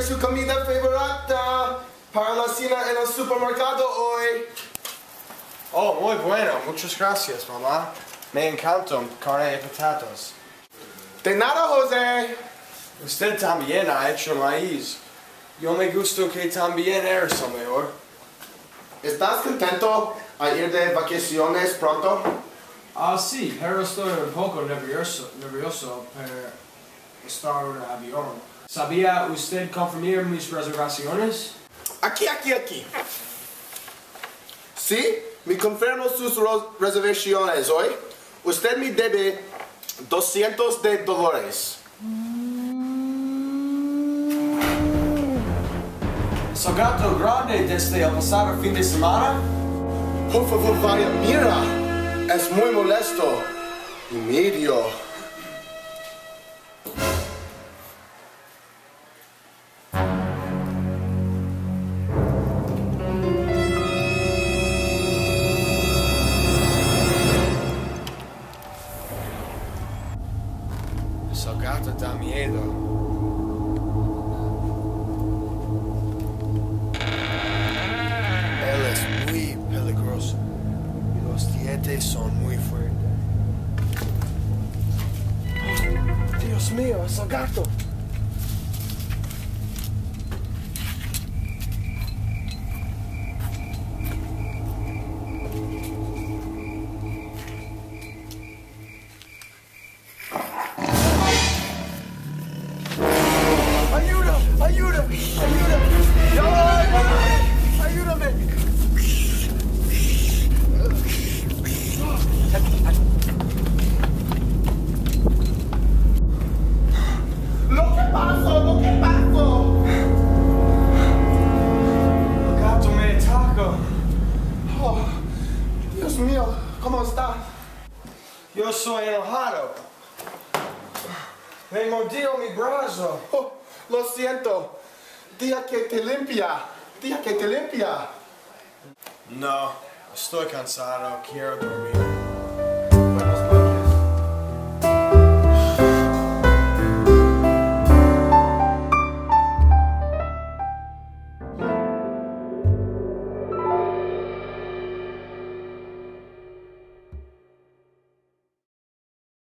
su comida favorita para la cena en el supermercado hoy. Oh, muy bueno. Muchas gracias, mamá. Me encantan carne y patatas. De nada, José. Usted también ha hecho maíz. Yo me gusto que también eres el mejor. ¿Estás contento a ir de vacaciones pronto? Sí, pero estoy un poco nervioso por estar en el avión. ¿Sabía usted confirmar mis reservaciones? Aquí. Sí, me confirmo sus reservaciones hoy. Usted me debe $200. ¿Es gato grande desde el pasado fin de semana? Por favor, vaya, mira. Es muy molesto y medio. Ese gato da miedo. Él es muy peligroso y los dientes son muy fuertes. Oh, Dios mío, es el gato. ¡Ayuda! ¡Ayúdame! ¿Lo que pasó? El gato me atacó. Oh, Dios mío, ¿cómo está? Yo soy enojado. Me mordió mi brazo. Oh, lo siento. Día que te limpia. No, estoy cansado. Quiero dormir.